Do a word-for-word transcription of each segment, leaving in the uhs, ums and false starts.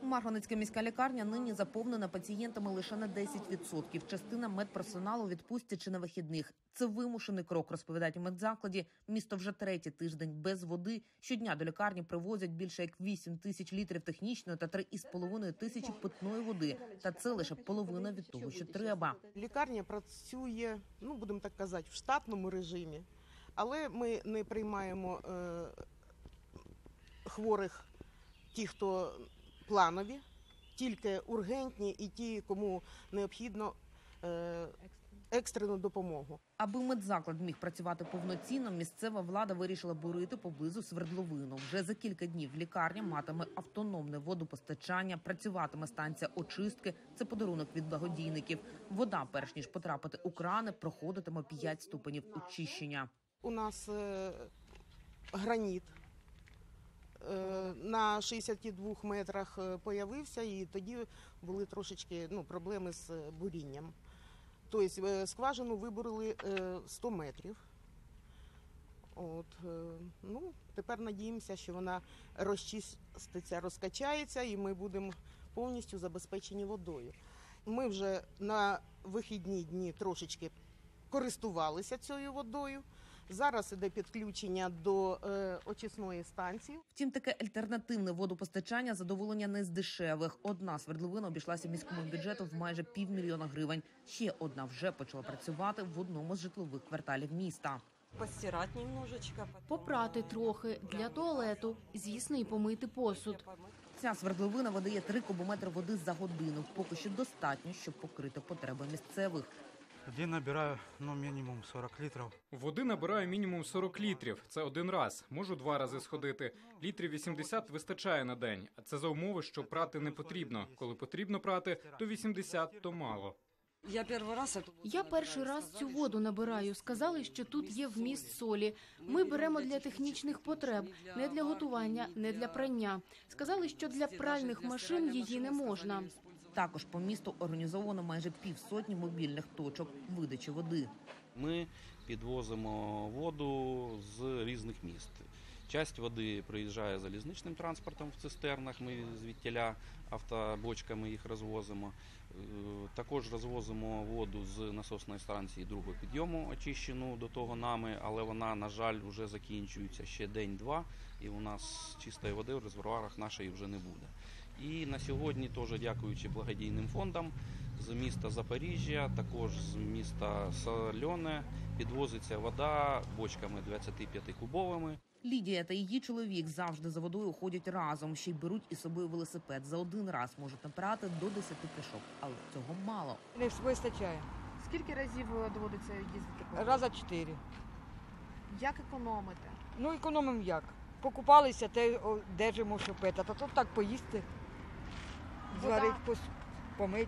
Марганецька міська лікарня нині заповнена пацієнтами лише на десять відсотків. Частина медперсоналу відпустять чи на вихідних. Це вимушений крок, розповідають у медзакладі. Місто вже третій тиждень без води. Щодня до лікарні привозять більше як вісім тисяч літрів технічної та три із половиною тисячі питної води. Та це лише половина від того, що треба. Лікарня працює, ну будемо так казати, в штатному режимі, але ми не приймаємо е, хворих, ті, хто планові, тільки ургентні і ті, кому необхідно е, екстрену допомогу. Аби медзаклад міг працювати повноцінно, місцева влада вирішила бурити поблизу свердловину. Вже за кілька днів лікарня матиме автономне водопостачання, працюватиме станція очистки. Це подарунок від благодійників. Вода, перш ніж потрапити у крани, проходитиме п'ять ступенів очищення. У нас е, граніт. На шістдесяти двох метрах появився, і тоді були трошечки ну, проблеми з бурінням. Тобто скважину вибурили сто метрів. От, ну, тепер надіємося, що вона розчиститься, розкачається, і ми будемо повністю забезпечені водою. Ми вже на вихідні дні трошечки користувалися цією водою. Зараз іде підключення до е, очисної станції. Втім, таке альтернативне водопостачання задоволення не з дешевих. Одна свердловина обійшлася міському бюджету в майже півмільйона гривень. Ще одна вже почала працювати в одному з житлових кварталів міста. Постирати немножечко. Попрати трохи для туалету, звісно, і помити посуд. Ця свердловина видає три кубометри води за годину. Поки що достатньо, щоб покрити потреби місцевих. Води набираю, ну, мінімум сорок літрів. Води набираю мінімум сорок літрів. Це один раз. Можу два рази сходити. Літрів вісімдесят вистачає на день. А це за умови, що прати не потрібно. Коли потрібно прати, то вісімдесят, то мало. Я перший раз Я перший раз цю воду набираю. Сказали, що тут є вміст солі. Ми беремо для технічних потреб, не для готування, не для прання. Сказали, що для пральних машин її не можна. Також по місту організовано майже півсотні мобільних точок видачі води. Ми підвозимо воду з різних міст. Часть води приїжджає залізничним транспортом в цистернах, ми звідтіля автобочками їх розвозимо. Також розвозимо воду з насосної станції другого підйому, очищену до того нами, але вона, на жаль, вже закінчується ще день-два, і у нас чистої води в резервуарах нашої вже не буде. І на сьогодні, теж дякуючи благодійним фондам, з міста Запоріжжя, також з міста Сольоне, підвозиться вода бочками двадцятип'ятикубовими. Лідія та її чоловік завжди за водою ходять разом, ще й беруть із собою велосипед. За один раз можуть набирати до десяти пляшок, але цього мало. Не вистачає. Скільки разів доводиться їздити? Раза чотири. Як економите? Ну, економимо як. Покупалися, те держимо, що пити. А тут так поїсти, зварити, помити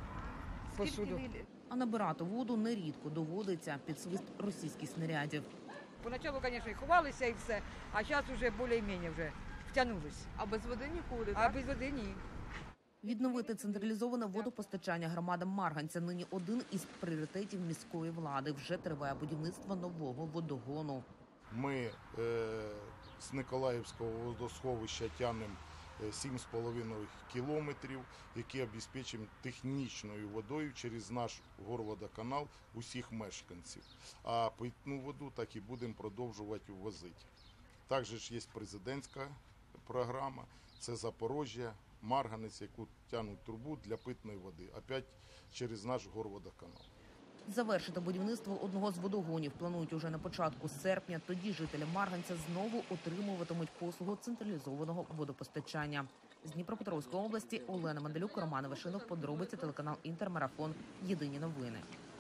посуду. А набирати воду нерідко доводиться під свист російських снарядів. Поначалу, звісно, і ховалися і все, а зараз вже більш-менш вже втягнулися. А без води нікуди, А так? без води ні. Відновити централізоване водопостачання громадам Марганця нині один із пріоритетів міської влади. Вже триває будівництво нового водогону. Ми е, з Николаївського водосховища тягнемо сім з половиною кілометрів, які обезпечуємо технічною водою через наш горводоканал усіх мешканців. А питну воду так і будемо продовжувати ввозити. Також є президентська програма, це Запоріжжя, Марганець, яку тягнуть трубу для питної води, опять через наш горводоканал. Завершити будівництво одного з водогонів планують уже на початку серпня. Тоді жителі Марганця знову отримуватимуть послугу централізованого водопостачання. З Дніпропетровської області Олена Манделюк, Роман Вишинов, подробиці, телеканал Інтермарафон. Єдині новини.